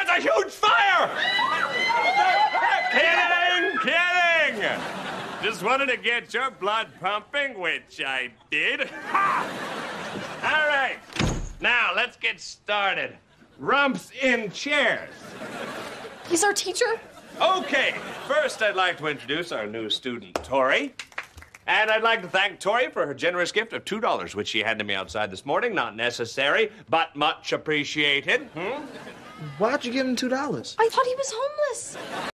There's a huge fire! Kidding! Just wanted to get your blood pumping, which I did. All right, now let's get started. Rumps in chairs. He's our teacher? Okay, first I'd like to introduce our new student, Tori. And I'd like to thank Tori for her generous gift of $2, which she handed me outside this morning. Not necessary, but much appreciated. Why'd you give him $2? I thought he was homeless.